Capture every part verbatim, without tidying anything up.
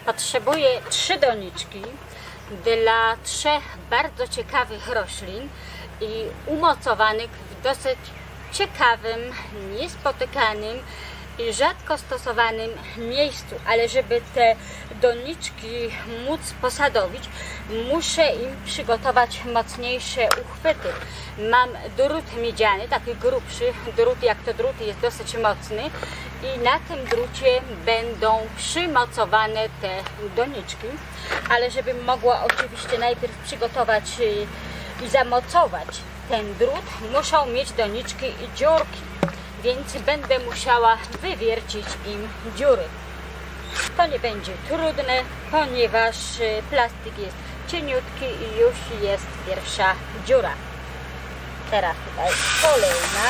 Potrzebuję trzy doniczki dla trzech bardzo ciekawych roślin i umocowanych w dosyć ciekawym, niespotykanym i rzadko stosowanym miejscu, ale żeby te doniczki móc posadowić, muszę im przygotować mocniejsze uchwyty. Mam drut miedziany, taki grubszy drut, jak to drut jest dosyć mocny, i na tym drucie będą przymocowane te doniczki, ale żebym mogła oczywiście najpierw przygotować i zamocować ten drut, muszą mieć doniczki i dziurki, więc będę musiała wywiercić im dziury. To nie będzie trudne, ponieważ plastik jest cieniutki i już jest pierwsza dziura. Teraz tutaj kolejna.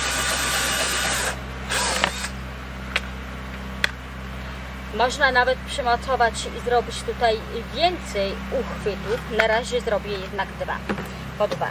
Można nawet przymocować i zrobić tutaj więcej uchwytów. Na razie zrobię jednak dwa, po dwa.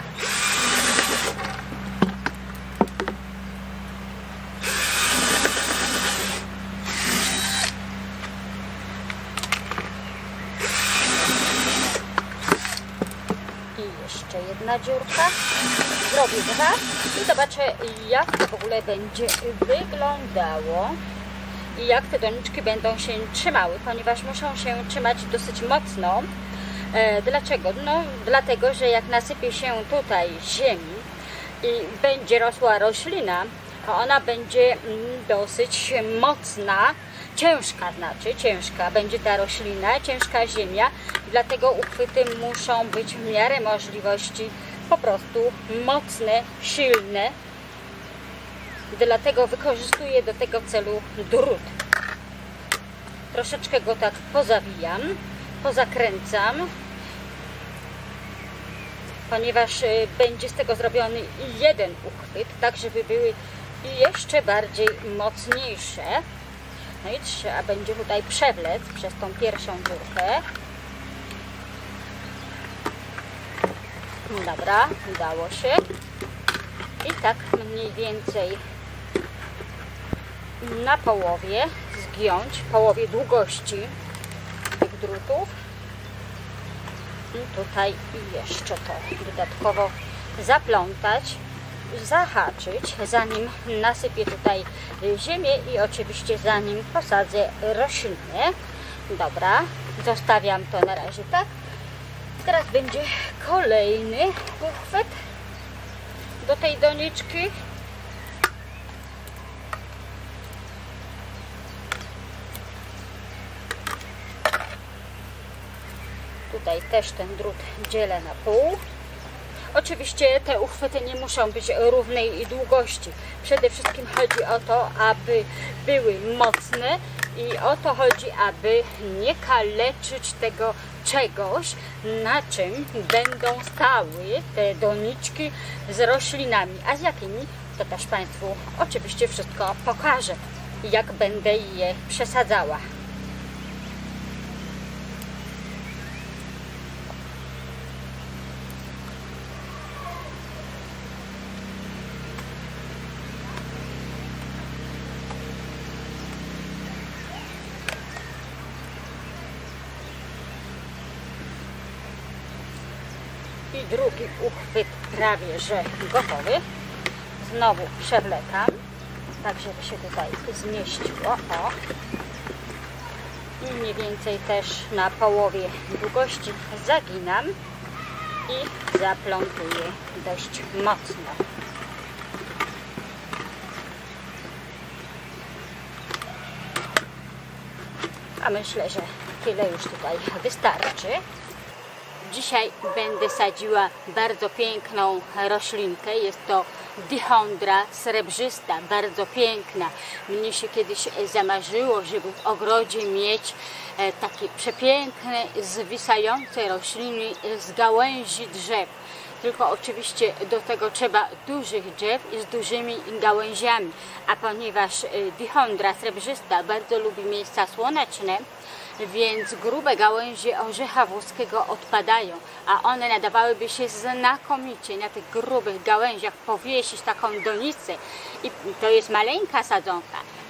I jeszcze jedna dziurka. Zrobię dwa i zobaczę, jak to w ogóle będzie wyglądało i jak te doniczki będą się trzymały, ponieważ muszą się trzymać dosyć mocno. E, dlaczego? No dlatego, że jak nasypie się tutaj ziemi i będzie rosła roślina, to ona będzie dosyć mocna, ciężka, znaczy ciężka będzie ta roślina, ciężka ziemia, dlatego uchwyty muszą być w miarę możliwości po prostu mocne, silne. Dlatego wykorzystuję do tego celu drut. Troszeczkę go tak pozawijam, pozakręcam, ponieważ będzie z tego zrobiony jeden uchwyt, tak żeby były jeszcze bardziej mocniejsze. No i trzeba będzie tutaj przewlec przez tą pierwszą dziurkę. Dobra, udało się. I tak mniej więcej na połowie zgiąć, połowie długości tych drutów. I tutaj jeszcze to dodatkowo zaplątać, zahaczyć, zanim nasypię tutaj ziemię i oczywiście zanim posadzę rośliny. Dobra, zostawiam to na razie tak. Teraz będzie kolejny uchwyt do tej doniczki. Tutaj też ten drut dzielę na pół. Oczywiście te uchwyty nie muszą być równej długości. Przede wszystkim chodzi o to, aby były mocne i o to chodzi, aby nie kaleczyć tego czegoś, na czym będą stały te doniczki z roślinami. A z jakimi? To też Państwu oczywiście wszystko pokażę, jak będę je przesadzała. I drugi uchwyt prawie że gotowy. Znowu przewlekam, tak żeby się tutaj zmieściło. O. I mniej więcej też na połowie długości zaginam i zaplątuję dość mocno. A myślę, że tyle już tutaj wystarczy. Dzisiaj będę sadziła bardzo piękną roślinkę. Jest to dichondra srebrzysta, bardzo piękna. Mnie się kiedyś zamarzyło, żeby w ogrodzie mieć takie przepiękne, zwisające rośliny z gałęzi drzew. Tylko oczywiście do tego trzeba dużych drzew i z dużymi gałęziami. A ponieważ dichondra srebrzysta bardzo lubi miejsca słoneczne, więc grube gałęzie orzecha włoskiego odpadają, a one nadawałyby się znakomicie na tych grubych gałęziach powiesić taką donicę. I to jest maleńka sadzonka,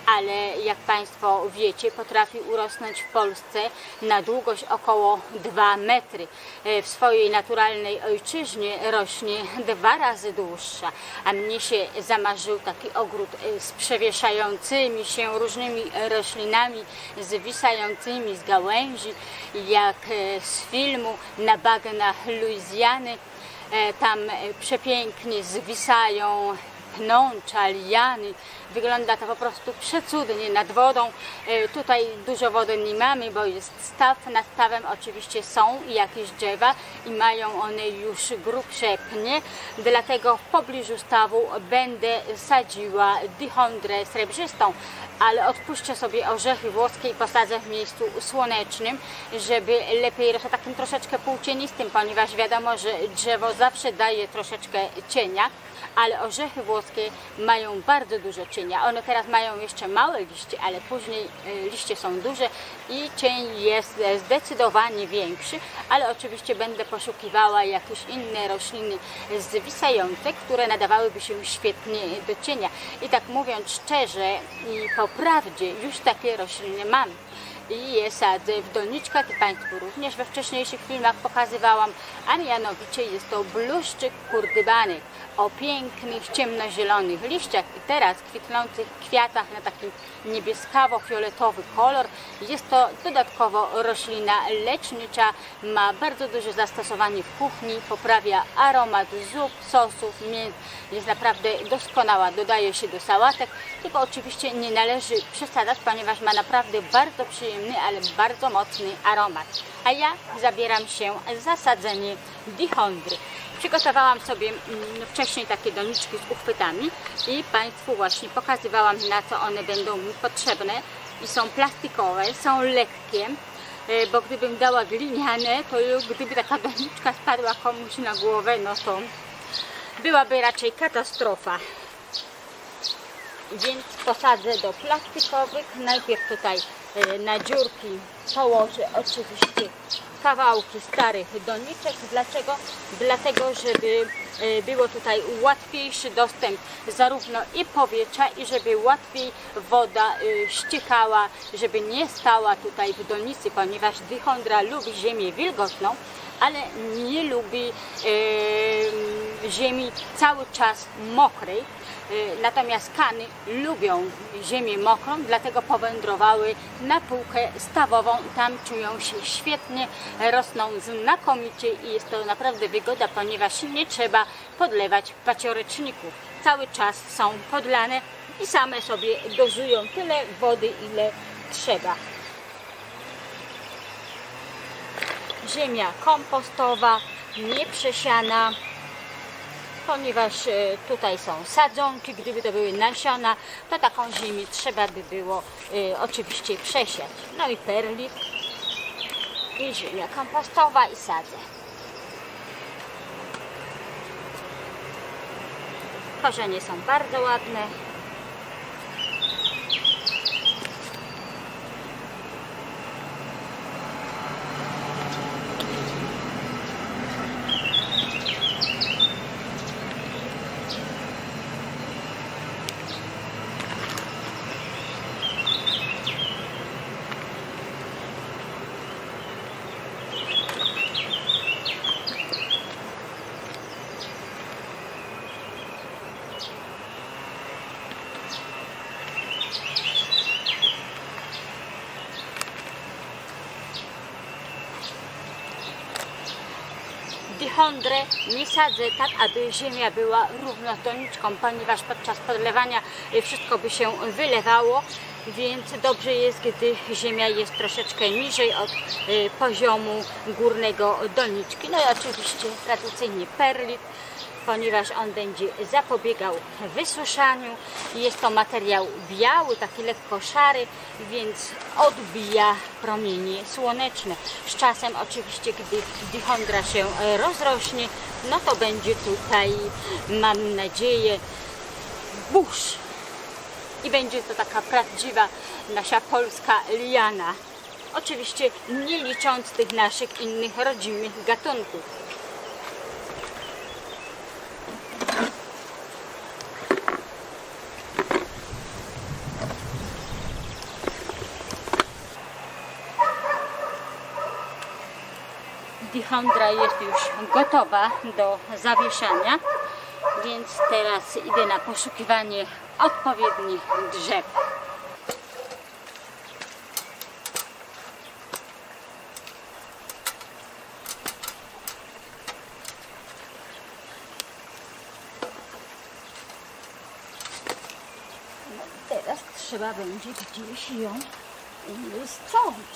ale jak Państwo wiecie, potrafi urosnąć w Polsce na długość około dwa metry. W swojej naturalnej ojczyźnie rośnie dwa razy dłuższa, a mnie się zamarzył taki ogród z przewieszającymi się różnymi roślinami, zwisającymi z gałęzi, jak z filmu Na bagnach Luizjany. Tam przepięknie zwisają pnącza, liany. Wygląda to po prostu przecudnie nad wodą. Tutaj dużo wody nie mamy, bo jest staw. Nad stawem oczywiście są jakieś drzewa i mają one już grubsze pnie. Dlatego w pobliżu stawu będę sadziła dichondrę srebrzystą, ale odpuszczę sobie orzechy włoskie i posadzę w miejscu słonecznym, żeby lepiej rosło takim troszeczkę półcienistym, ponieważ wiadomo, że drzewo zawsze daje troszeczkę cienia, ale orzechy włoskie mają bardzo dużo cienia. One teraz mają jeszcze małe liście, ale później liście są duże i cień jest zdecydowanie większy, ale oczywiście będę poszukiwała jakieś inne rośliny zwisające, które nadawałyby się świetnie do cienia. I tak mówiąc szczerze i po prawdzie, już takie rośliny mam. I je sadzę w doniczkach i Państwu również we wcześniejszych filmach pokazywałam, a mianowicie jest to bluszczyk kurdybany o pięknych, ciemnozielonych liściach i teraz kwitnących kwiatach na taki niebieskawo-fioletowy kolor. Jest to dodatkowo roślina lecznicza, ma bardzo duże zastosowanie w kuchni, poprawia aromat zup, sosów, mięs, jest naprawdę doskonała, dodaje się do sałatek, tylko oczywiście nie należy przesadzać, ponieważ ma naprawdę bardzo przyjemny, ale bardzo mocny aromat. A ja zabieram się za sadzenie dichondry. Przygotowałam sobie wcześniej takie doniczki z uchwytami i Państwu właśnie pokazywałam, na co one będą mi potrzebne. I są plastikowe, są lekkie, bo gdybym dała gliniane, to gdyby taka doniczka spadła komuś na głowę, no to byłaby raczej katastrofa. Więc posadzę do plastikowych. Najpierw tutaj na dziurki położę oczywiście kawałki starych doniczek. Dlaczego? Dlatego, żeby było tutaj łatwiejszy dostęp zarówno i powietrza, i żeby łatwiej woda ściekała, żeby nie stała tutaj w donicy, ponieważ dichondra lubi ziemię wilgotną, ale nie lubi e, ziemi cały czas mokrej. Natomiast kany lubią ziemię mokrą, dlatego powędrowały na półkę stawową i tam czują się świetnie, rosną znakomicie i jest to naprawdę wygoda, ponieważ nie trzeba podlewać pacioreczników. Cały czas są podlane i same sobie dozują tyle wody, ile trzeba. Ziemia kompostowa, nieprzesiana, ponieważ tutaj są sadzonki. Gdyby to były nasiona, to taką ziemię trzeba by było y, oczywiście przesiać. No i perlit i ziemia kompostowa i sadzę. Korzenie są bardzo ładne. Dichondrę nie sadzę tak, aby ziemia była równo z doniczką, ponieważ podczas podlewania wszystko by się wylewało, więc dobrze jest, gdy ziemia jest troszeczkę niżej od poziomu górnego doniczki. No i oczywiście tradycyjnie perlit, ponieważ on będzie zapobiegał wysuszaniu. Jest to materiał biały, taki lekko szary, więc odbija promienie słoneczne. Z czasem oczywiście, gdy dichondra się rozrośnie, no to będzie tutaj, mam nadzieję, burz. I będzie to taka prawdziwa nasza polska liana. Oczywiście nie licząc tych naszych innych rodzimych gatunków. Dihondra jest już gotowa do zawieszania, więc teraz idę na poszukiwanie odpowiednich drzew. No, teraz trzeba będzie gdzieś ją umiejscowić.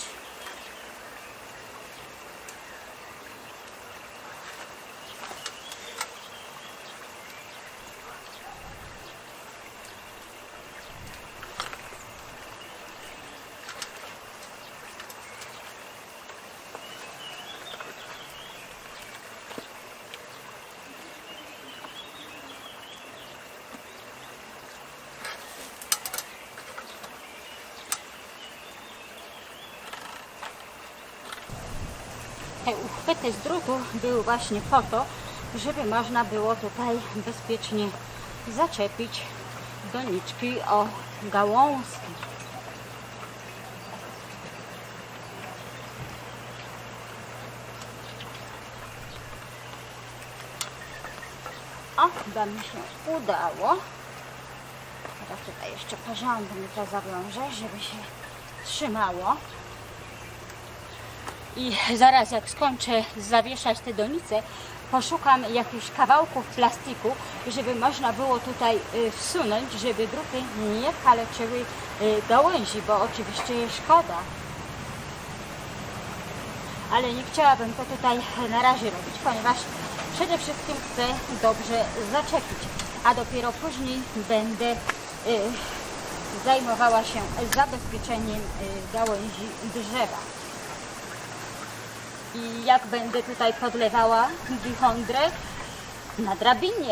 Te uchwyty z drutu były właśnie po to, żeby można było tutaj bezpiecznie zaczepić doniczki o gałązki. O, chyba mi się udało. Teraz tutaj jeszcze porządnie to zawiążę, żeby się trzymało. I zaraz jak skończę zawieszać te donice, poszukam jakichś kawałków plastiku, żeby można było tutaj wsunąć, żeby druty nie kaleczyły gałęzi, bo oczywiście jest szkoda. Ale nie chciałabym to tutaj na razie robić, ponieważ przede wszystkim chcę dobrze zaczepić, a dopiero później będę zajmowała się zabezpieczeniem gałęzi drzewa. I jak będę tutaj podlewała dihondrę na drabinie.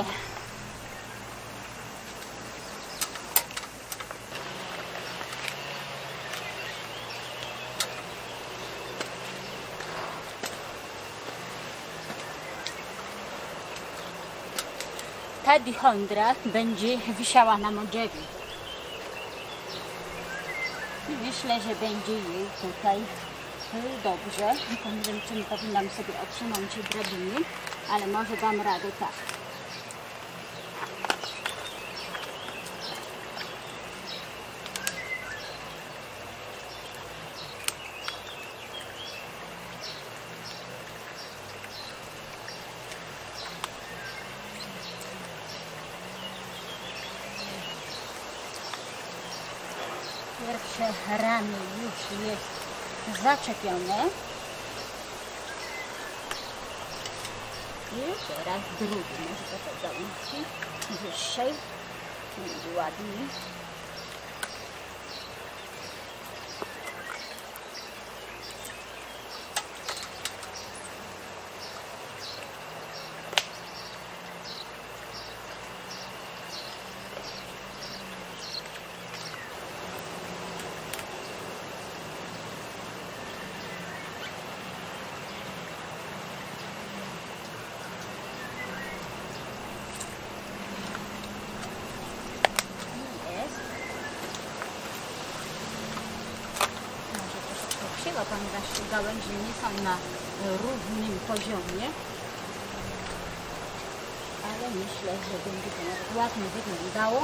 Ta dihondra będzie wisiała na modrzewie. I myślę, że będzie jej tutaj dobrze. Nie wiem, czy nie powinnam sobie odsunąć drabiny, ale może dam radę tak. Pierwsze ramię już jest zaczepione. I teraz drugi, może to tak załączyć wyższej, będzie ładniej. Ponieważ gałęzie nie są na równym poziomie, ale myślę, że będzie to nawet ładnie wyglądało.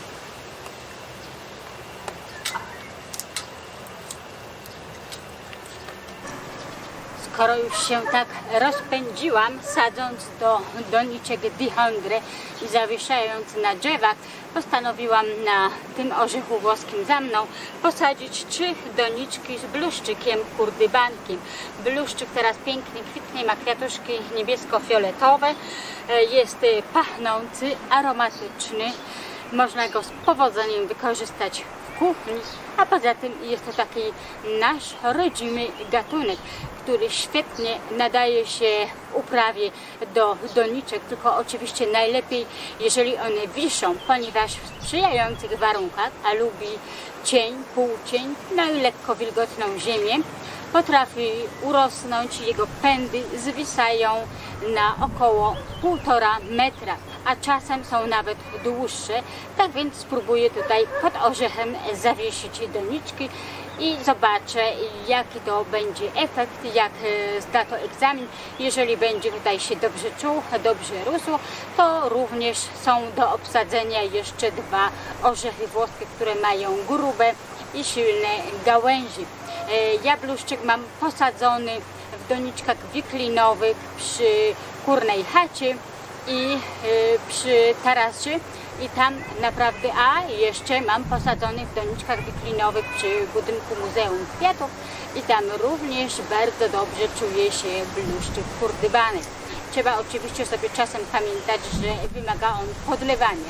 Skoro już się tak rozpędziłam, sadząc do doniczek dihondrę i zawieszając na drzewach, postanowiłam na tym orzechu włoskim za mną posadzić trzy doniczki z bluszczykiem kurdybankiem. Bluszczyk teraz pięknie kwitnie, ma kwiatuszki niebiesko-fioletowe, jest pachnący, aromatyczny, można go z powodzeniem wykorzystać w kuchni, a poza tym jest to taki nasz rodzimy gatunek, który świetnie nadaje się w uprawie do doniczek, tylko oczywiście najlepiej, jeżeli one wiszą, ponieważ w sprzyjających warunkach, a lubi cień, półcień, no i lekko wilgotną ziemię, potrafi urosnąć, jego pędy zwisają na około półtora metra, a czasem są nawet dłuższe, tak więc spróbuję tutaj pod orzechem zawiesić doniczki i zobaczę, jaki to będzie efekt, jak zda to egzamin. Jeżeli będzie tutaj się dobrze czuł, dobrze rósł, to również są do obsadzenia jeszcze dwa orzechy włoskie, które mają grube i silne gałęzi. Jabłuszczyk mam posadzony w doniczkach wiklinowych przy Kurnej chacie i przy tarasie i tam naprawdę, a jeszcze mam posadzony w doniczkach wiklinowych przy budynku Muzeum Kwiatów i tam również bardzo dobrze czuje się bluszczyk kurdybany. Trzeba oczywiście sobie czasem pamiętać, że wymaga on podlewania.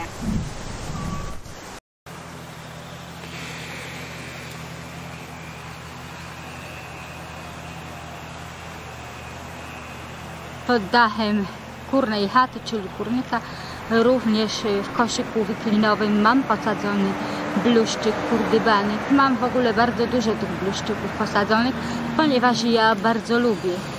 Pod dachem Kurnej chaty, czyli kurnika, również w koszyku wiklinowym mam posadzony bluszczyk kurdybany. Mam w ogóle bardzo dużo tych bluszczyków posadzonych, ponieważ ja bardzo lubię